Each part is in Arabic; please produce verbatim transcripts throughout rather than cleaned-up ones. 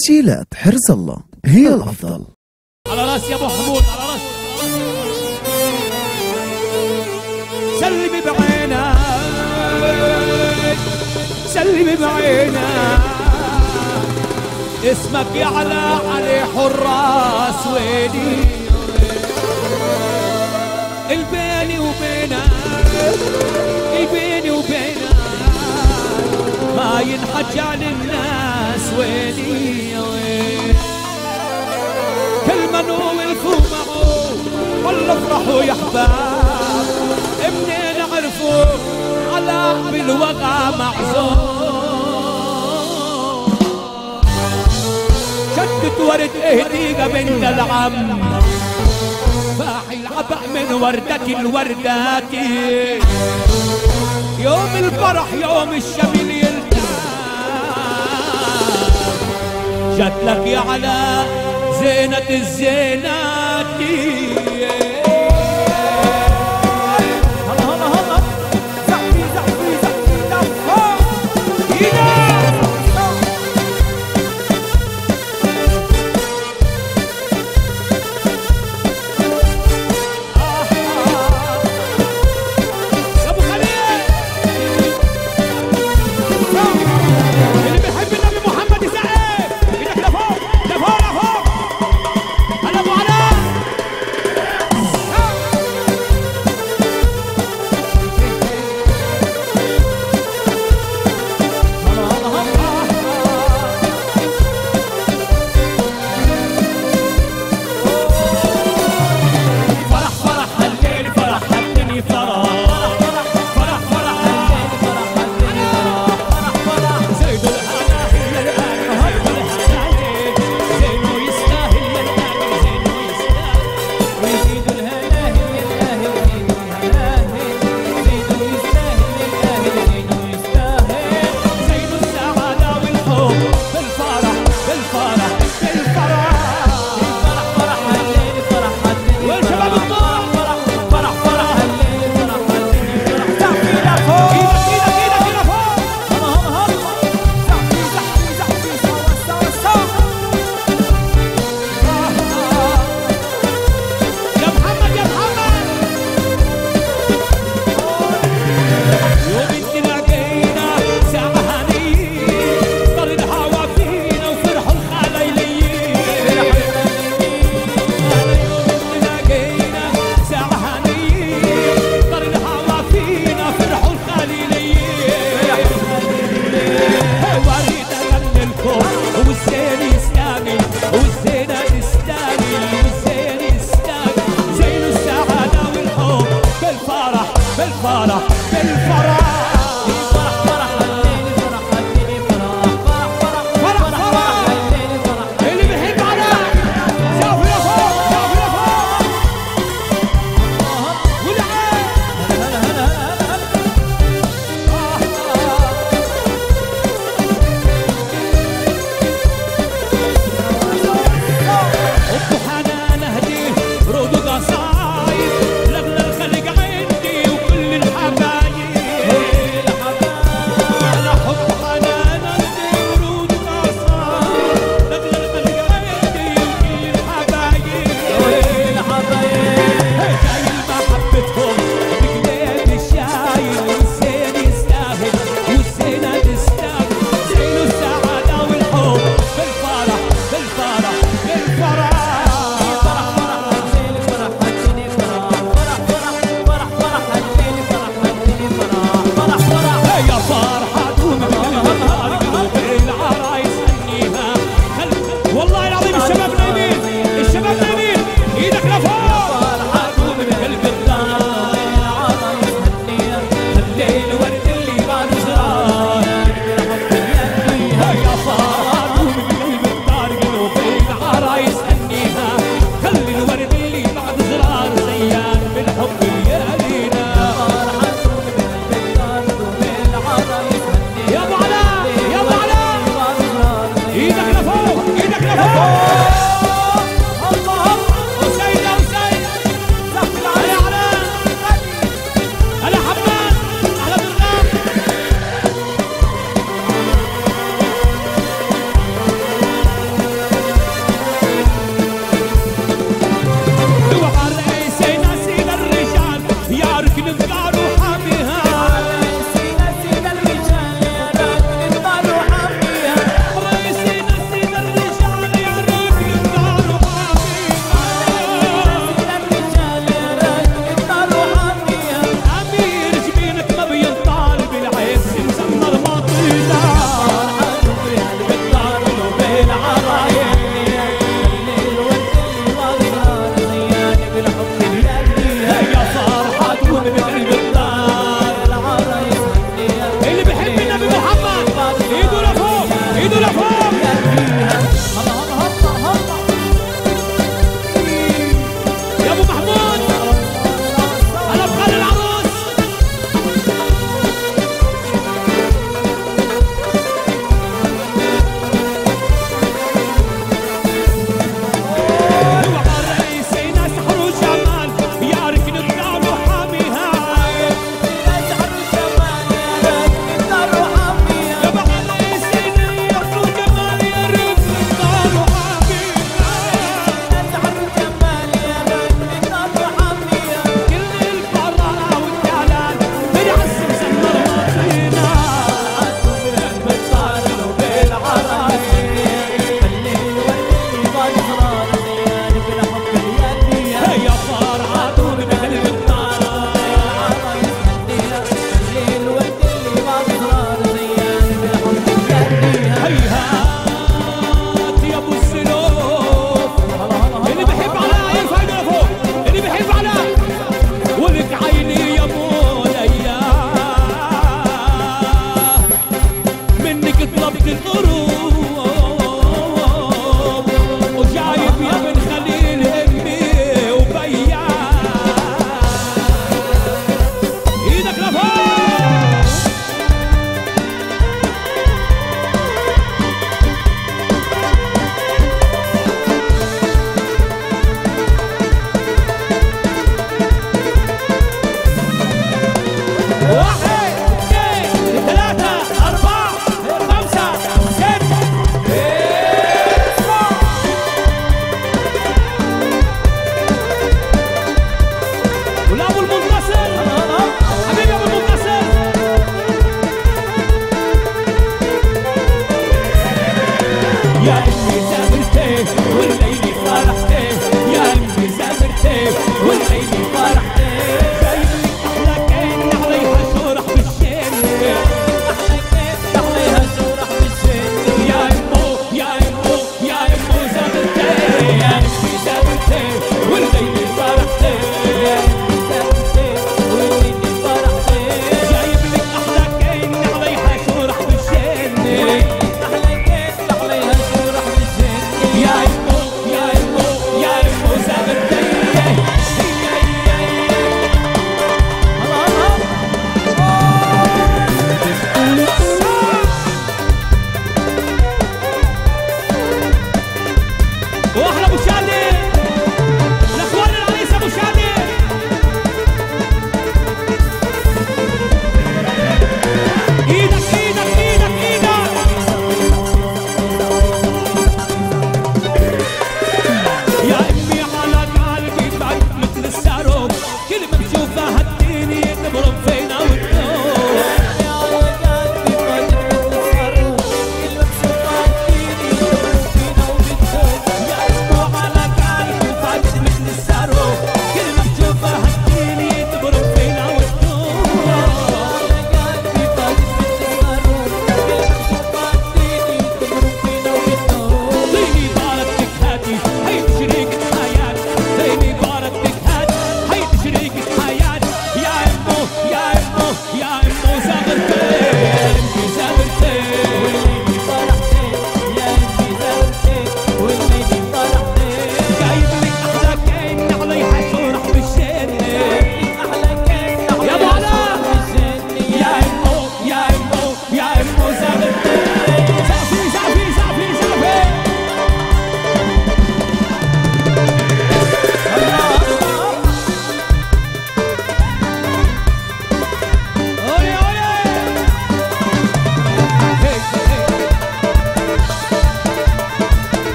تسجيلات حرز الله هي الأفضل. على راس يا ابو حمود، على راس. سلمي بعينك، سلمي بعينك، اسمك يعلى عليه حراس ويلي. البيني وبينك، البيني وبينك ما ينحكى للناس ويلي ويلي. كل من وقفوا معه والله افرحوا يا احباب، منين عرفوا على بالوغى معزوم. شدت ورد اهديقة بنت العم، فاحي العبق من وردة الوردات. يوم الفرح يوم الشمل يلتاف، جاتلك يا على زينة الزينات. هلا هلا هلا زحفي زحفي زحفي دفا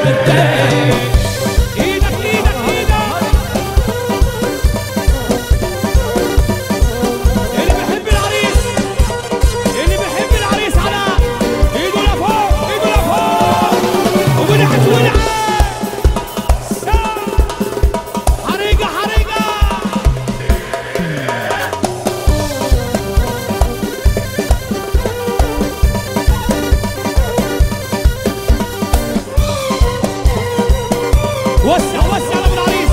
بالدين. ايدك ايدك ايدك اللي بيحب العريس، اللي بيحب العريس على ايده لفوق، ايده لفوق ولعت ولعت حريقة حريقة. وسع وسع على العريس.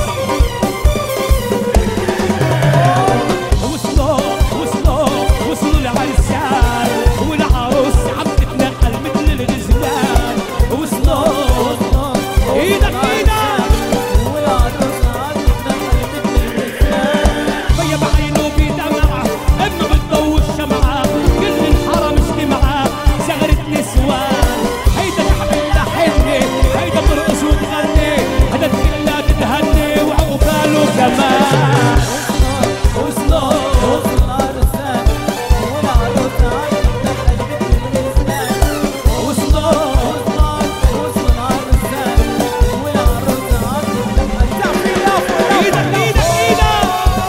وصلوا وصلوا وصلوا العرسان والعروس عم تتنقل مثل الغزلان. وصلوا وصلوا ايدك ايدك والعروس عم تتنقل مثل الغزلان. فيا بعينه بدمعه انه بتضوي الشمعه كل الحرم اجتمعه زغرت نسوان. هيدا تحملها حنه هيدا ترقص وتغني هيدا تخليها تتهني وعقباله كمان. وصلوا وصلوا العرسان والعروس عم تتنقل مثل الغزلان. وصلوا وصلوا وصلوا العرسان والعروس عم تتنقل. ايدك ايدك ايدك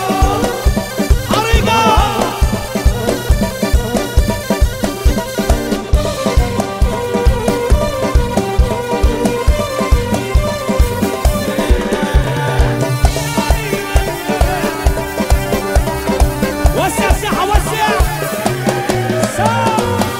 حريقة. وسع الساحة وسع ساعة.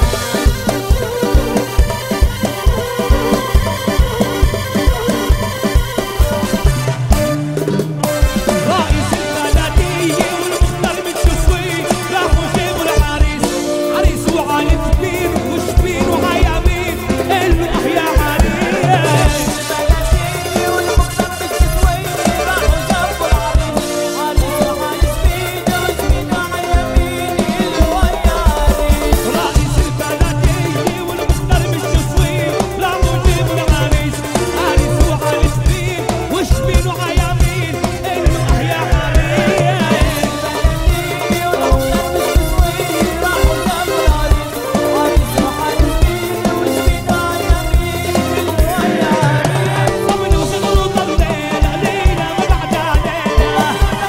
رئيس البلدية والمختار متشوي راحوا جابوا العريس. عريس وعالم كبير وشبين وعيامين قالوا اه يا عريس. البلدية والمختار متشوي راحوا جابوا العريس. عريس وعالم كبير وشبين وعيامين قالوا اه يا عريس. رئيس البلدية والمختار متشوي راحوا جابوا العريس. عريس وعالم كبير وشبين وعيامين قالوا اه يا عريس. البلدية والمختار متشوي راحوا جابوا العريس. عريس وعالم كبير وشبين وعيامين قالوا اه يا عريس. طبل وشغلوا طبليلة ليلة ما بعدها ليلة.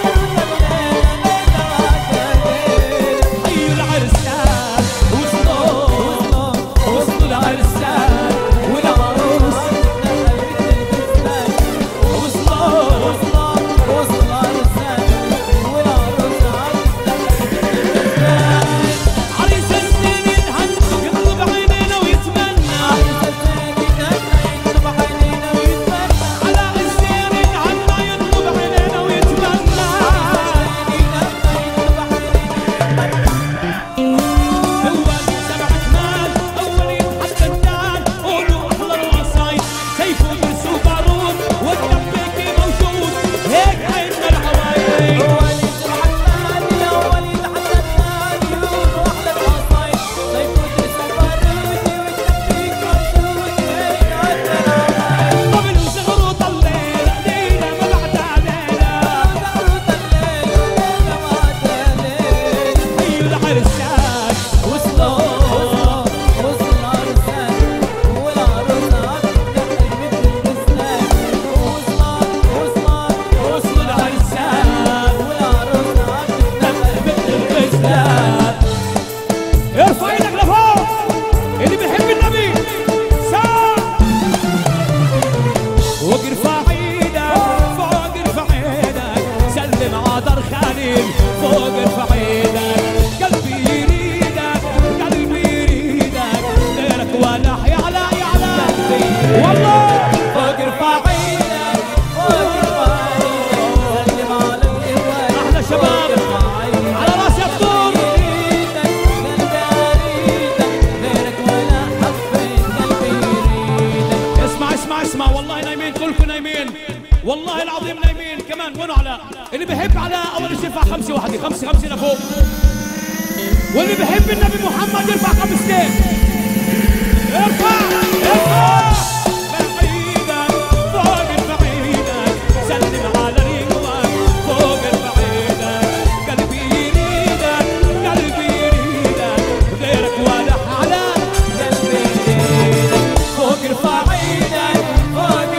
حيوا العرسان وصلوا وصلوا العرسان والعروس وصلوا وصلوا العرسان والعروس عريس السنين ينهن يطلب عينينا ويتمنى. عريس السنين ينهن يطلب عينينا ويتمنى. على الزين ينهن يطلب عينينا ويتمنى. أول سبع كمان أول يتحدى الدان قولوا أحلى الوصايد سيف وضرس وبارود والدبيكي موجود هيك عيدنا العوايد. أول سبع كمان الأول يتحدى الدان قولوا أحلى الوصايد سيف وضرس وبارود والدبيكي موجود هيك عيدنا العوايد. طبل وصغروا طليلة ليلة ما بعدها ليلة. حيوا العرسان وصلوا وصلوا العرسان والعروس عم تتنقل مثل الغزلان. وصلوا وصلوا العرسان والعروس عم تتنقل مثل الغزلان. ارفع ايدك لفوق اللي بيحب النبي ساعة فوق ارفع ايدك فوق ارفع ايدك سلم عطر خليل فوق ارفع ايدك قلبي يريدك قلبي يريدك غيرك ولا يعلى يعلى والله. فوق ارفع ايدك فوق ارفع ايدك سلم على الاخوان احلى شباب على راس الطول. غيرك ولا حبيت قلبي يريدك. اسمع اسمع اسمع والله نايمين كلكم نايمين والله العظيم نايمين كمان. وين علاء؟ اللي بحب علاء اول شيء يرفع خمسه وحده خمسه خمسه لفوق. واللي بحب النبي محمد يرفع خمستين. ارفع ارفع بعيدك فوق ارفع ايدك سلم على ريقك فوق ارفع ايدك قلبي يريدك قلبي يريدك غيرك ولا على قلبي يريدك. فوق ارفع ايدك فوق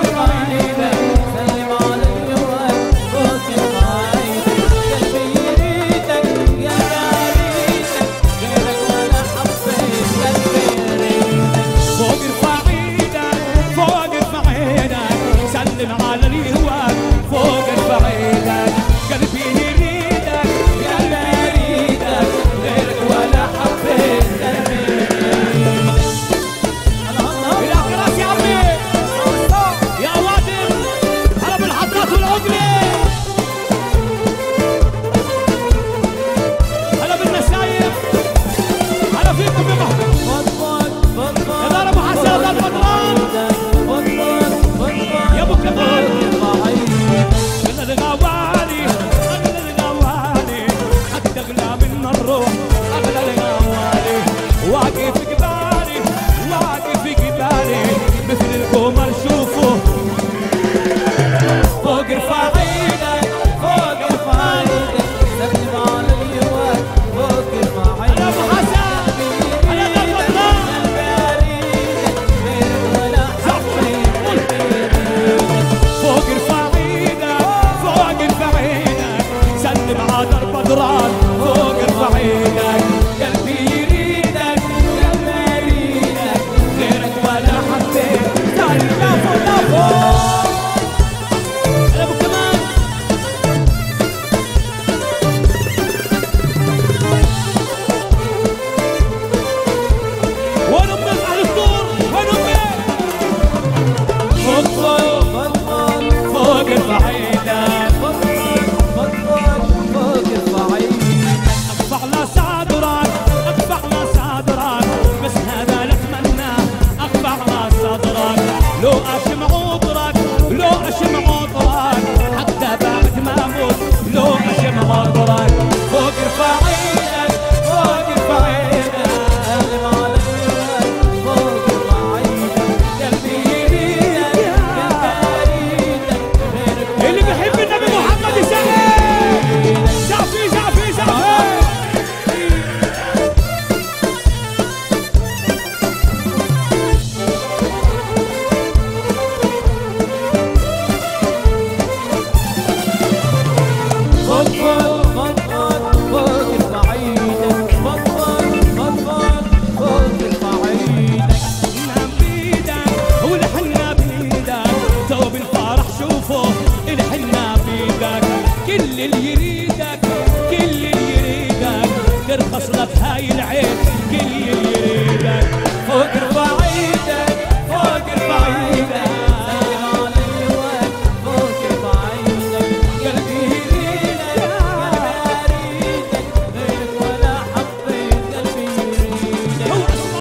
لو اشم عطرك لو اشم عطرك حتى بعد ما اموت لو اشم عطرك فوق ارفع ايدك فوق ارفع ايدك اغلب عليك فوق ارفع ايدك قلبي يريدك انت يريدك اللي بيحب النبي محمد يسقف زعفي زعفي زعفي كل اللي يريدك كل اللي يريدك ترخص لك هاي العين كل اللي يريدك فوق